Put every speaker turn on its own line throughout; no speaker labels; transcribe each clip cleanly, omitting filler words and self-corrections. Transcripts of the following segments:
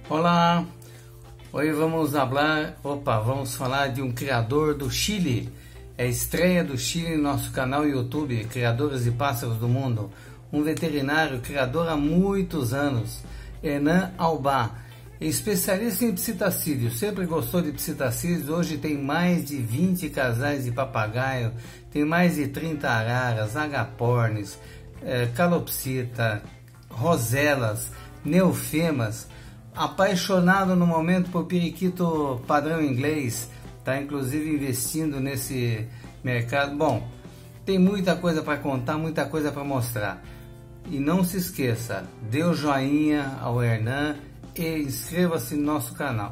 Olá, hoje vamos falar de um criador do Chile. É a estreia do Chile no nosso canal YouTube, Criadores de Pássaros do Mundo. Um veterinário criador há muitos anos, Hernan Albá, especialista em psitacídeos, sempre gostou de psitacídeos. Hoje tem mais de 20 casais de papagaio, tem mais de 30 araras, agapornis, calopsita, roselas, neofemas. Apaixonado no momento por periquito padrão inglês, está inclusive investindo nesse mercado. Bom, tem muita coisa para contar, muita coisa para mostrar. E não se esqueça, dê o joinha ao Hernan e inscreva-se no nosso canal.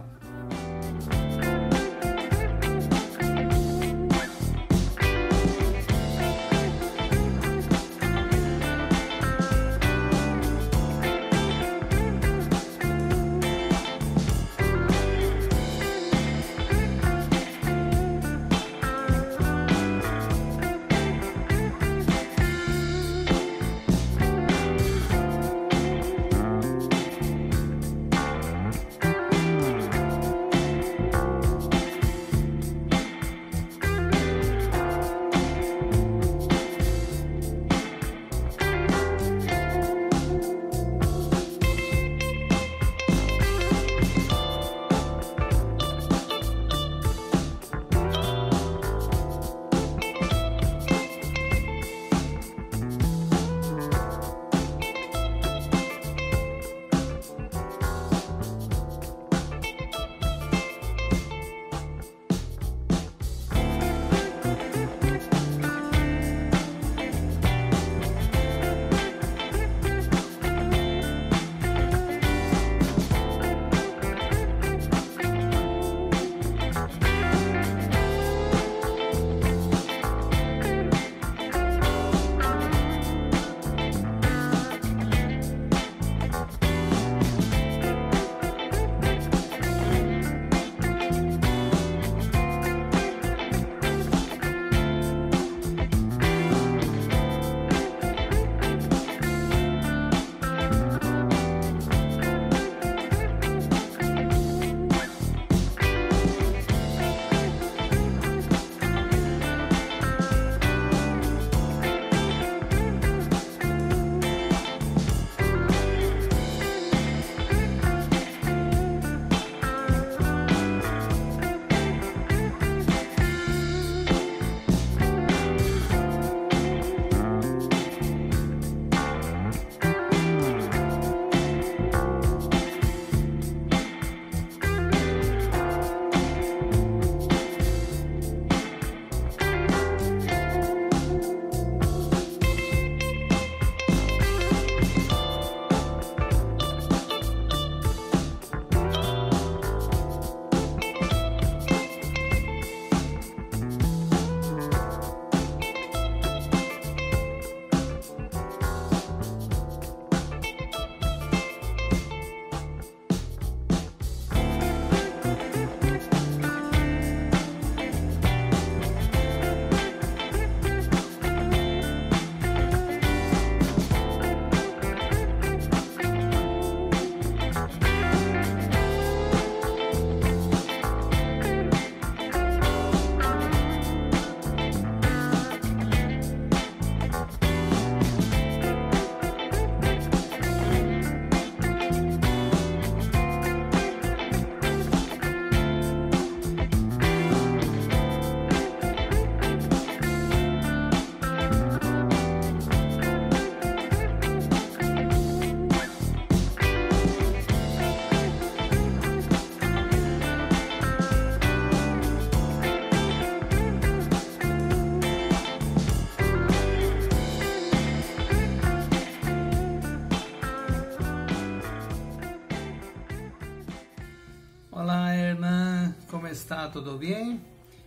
Olá, Hernan, como está? Tudo bem?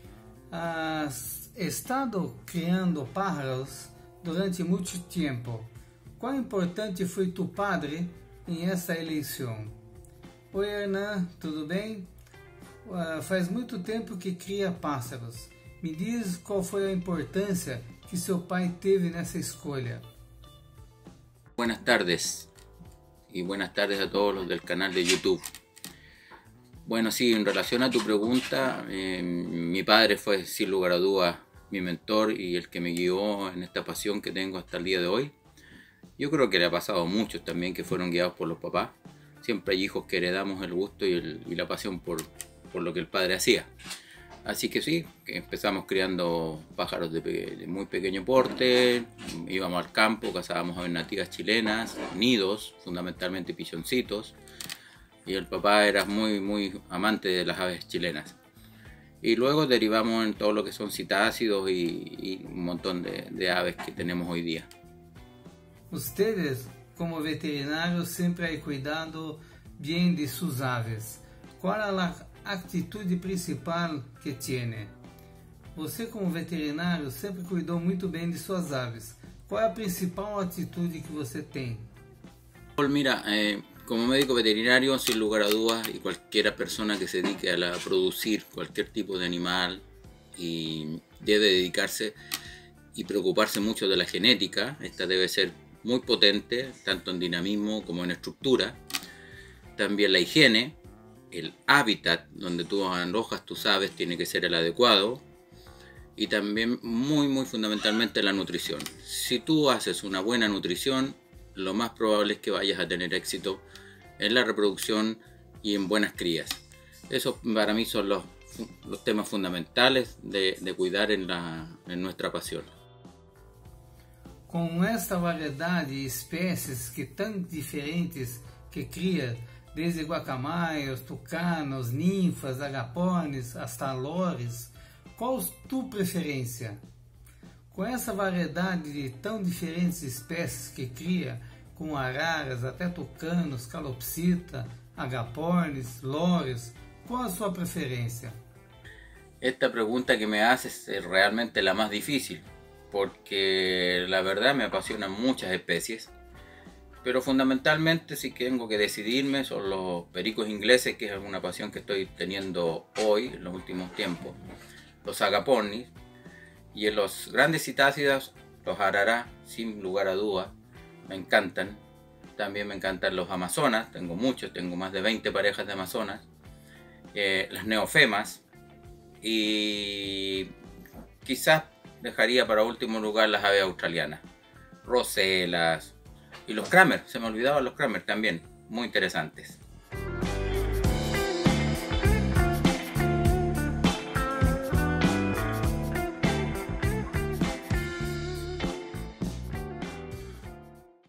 Has estado criando pájaros durante muito tempo. Quão importante foi tu padre em essa eleição? Oi, Hernan, tudo bem? Faz muito tempo que cria pássaros. Me diz qual foi a importância que seu pai teve nessa escolha.
Buenas tardes y buenas tardes a todos los del canal de YouTube. Bueno, sí, en relación a tu pregunta, mi padre fue sin lugar a dudas mi mentor y el que me guió en esta pasión que tengo hasta el día de hoy. Yo creo que le ha pasado a muchos también que fueron guiados por los papás. Siempre hay hijos que heredamos el gusto y la pasión por lo que el padre hacía. Así que sí, que empezamos criando pájaros de muy pequeño porte, íbamos al campo, cazábamos aves nativas chilenas, nidos, fundamentalmente pichoncitos, y el papá era muy amante de las aves chilenas. Y luego derivamos en todo lo que son citácidos y un montón de aves que tenemos hoy día.
Ustedes, como veterinarios, siempre hay cuidado bien de sus aves. ¿Cuál es la atitude principal que tiene? Você, como veterinário, sempre cuidou muito bem de suas aves. Qual é a principal atitude que você tem?
Mira, como médico veterinario, sin lugar a dudas, y cualquier persona que se dedique a producir cualquier tipo de animal y debe dedicarse y preocuparse mucho de la genética. Esta debe ser muy potente, tanto en dinamismo como en estructura. También la higiene, el hábitat donde tú alojas tus aves tiene que ser el adecuado. Y también muy fundamentalmente la nutrición. Si tú haces una buena nutrición, lo más probable es que vayas a tener éxito en la reproducción y en buenas crías. Esos para mí son los temas fundamentales de cuidar en nuestra pasión.
Com esta variedade de espécies que tão diferentes que cria, desde guacamaios, tucanos, ninfas, agapornis, hasta lores, qual tua preferência? Com essa variedade de tão diferentes espécies que cria, com araras, até tucanos, calopsita, agapornis, lores, qual a sua preferência?
Esta pregunta que me haces es realmente la más difícil, porque la verdad me apasionan muchas especies, pero fundamentalmente si tengo que decidirme son los pericos ingleses, que es una pasión que estoy teniendo hoy, en los últimos tiempos, los agapornis, y en los grandes citácidos, los arará, sin lugar a dudas, me encantan. También me encantan los amazonas, tengo muchos, tengo más de 20 parejas de amazonas, las neofemas, y quizás dejaría para último lugar las aves australianas, roselas y los Kramer, se me olvidaban los Kramer también, muy interesantes.